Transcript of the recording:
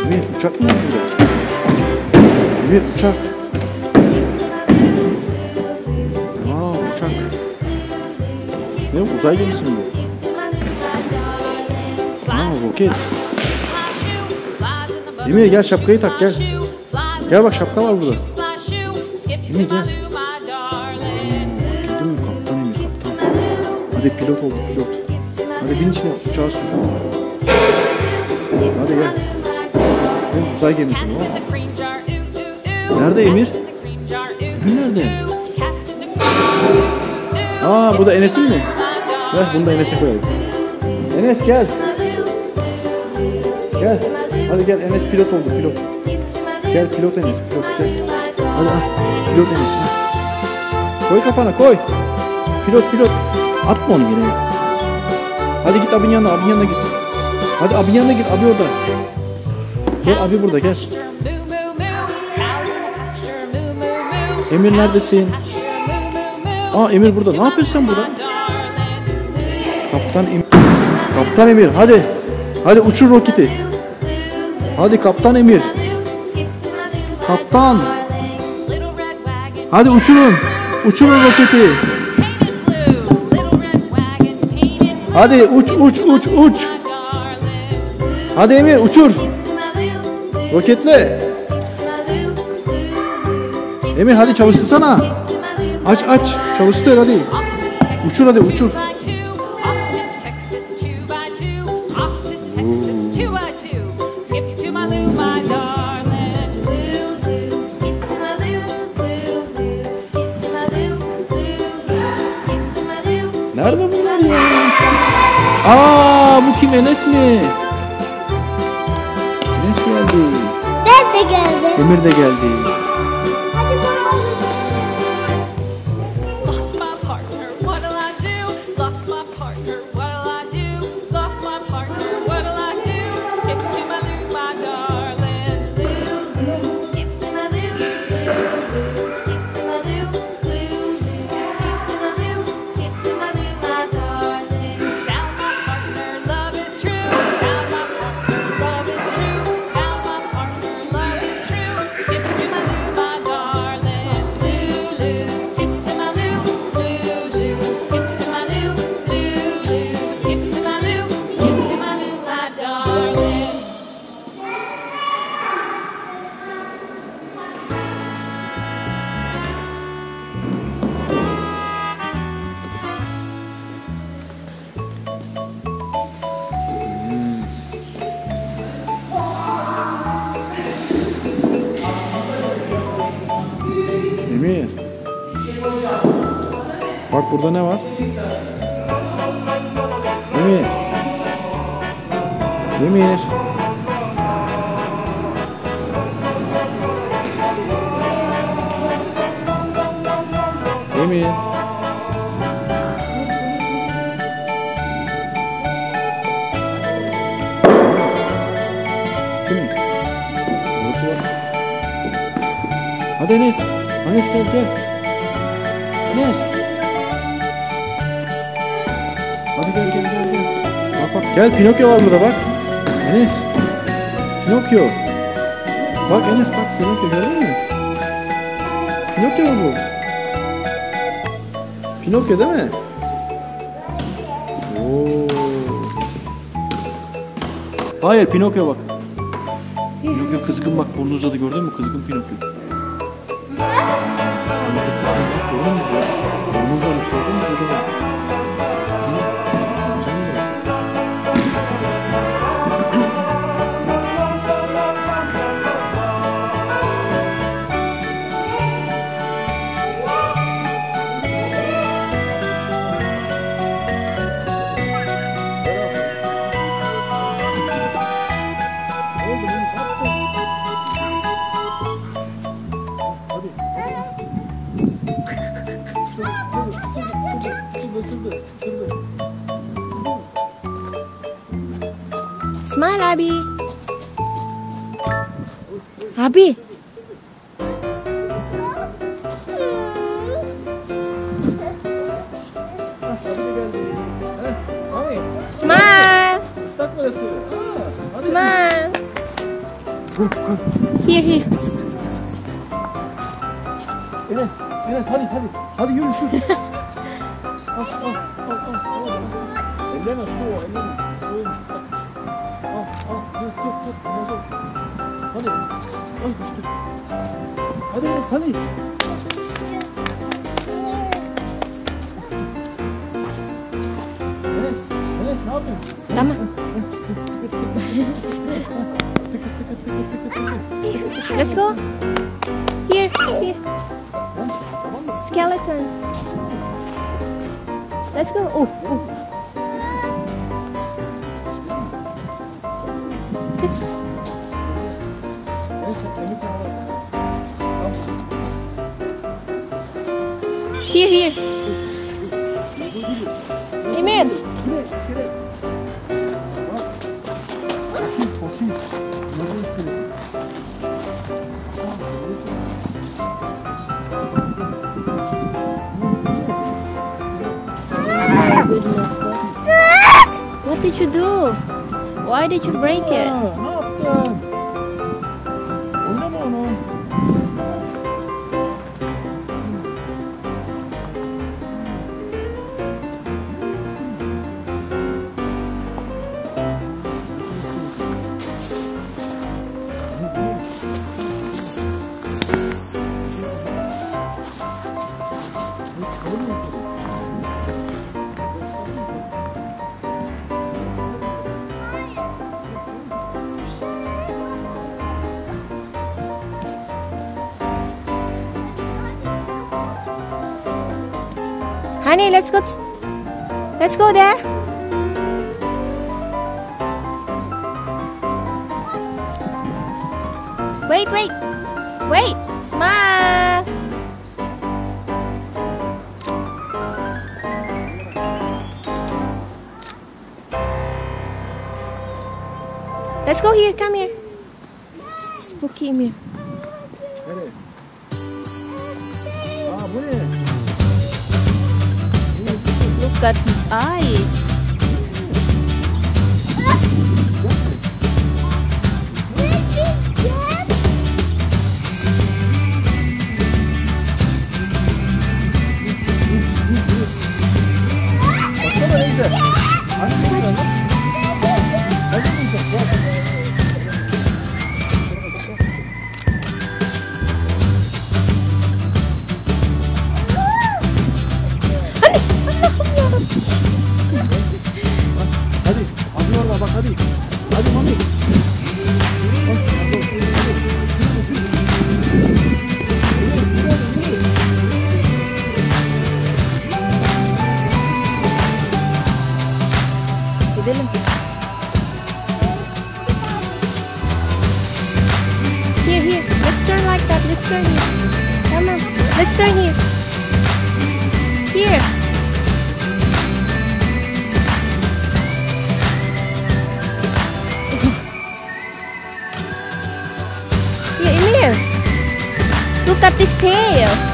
Emir uçak mı var burada? Emir uçak. Aa uçak. Ne uzay gemisi mi bu? Aa roket. Emir gel şapkayı tak gel. Gel bak şapka var burada. Emir gel. Gittin mi kaptan Emir kaptan. Hadi pilot ol pilot. Hadi bin içine uçağı sür. Hadi gel. Uzay gemisi mi o? Nerede Emir? Emir nerede? Aa bu da Enes'in mi? Ver bunu da Enes'e koyalım. Enes gel. Gel. Hadi gel Enes pilot oldu pilot. Gel pilot Enes pilot gel. Hadi al. Pilot Enes. Koy kafana koy. Pilot. Atma onu yine. Hadi git abinin yanına git. Hadi abinin yanına git abi orada. Gel abi burada gel. Emir neredesin? Aa Emir burada. Ne yapıyorsun sen burada? Kaptan Emir hadi. Hadi uçur roketi. Hadi Kaptan Emir. Kaptan. Hadi uçurun. Uçurun roketi. Hadi uç. Hadi Emir uçur. Roketle. Emir hadi çalıştırsana. Aç. Çalıştır hadi. Uçur hadi uçur. Nerede bunlar ya? Aa bu kim Enes mi? Enes geldi. Ben de geldim. Emir de geldi. Emir. Bak burada ne var? Emir. Emir. Emir. Değil mi? Burası var. Hadi Enes. Enes gel. Enes. Psst. Hadi gel. Bak. Gel Pinokyo var burada bak. Enes. Pinokyo. Bak Enes bak Pinokyo gördün mü? Pinokyo mu bu? Pinokyo değil mi? Oo. Hayır Pinokyo bak. Pinokyo kızgın bak burnu uzadı gördün mü? Kızgın Pinokyo. İsmail abi. Abi. İsmail. Islak burası. İsmail. Here, here. Enes, hadi. Hadi yürü. Elleme su, elleme. Soğumuş. Enes tut. Hadi. Ay düştü. Hadi Enes, hadi. Enes ne yapıyorsun? Tamam. Let's go. Here. Skeleton. Let's go. Oh. Let's Here. Emir. Goodness. What did you do? Why did you break it? Ne yaptın? Oynama onu. Honey, let's go. Let's go there. Wait. Smile. Let's go here. Come here. Spooky Emir. Nereye? Bu ne? Look at his eyes. Baksana neyse. Hani bu ne lan? Hadi bu ne? Hadi, anlıyorlar bak hadi. Hadi mami. Gidelim. Here. Let's turn like that. Let's turn here. Come on. Let's turn here. Here. Here, Emir. Look at this tail.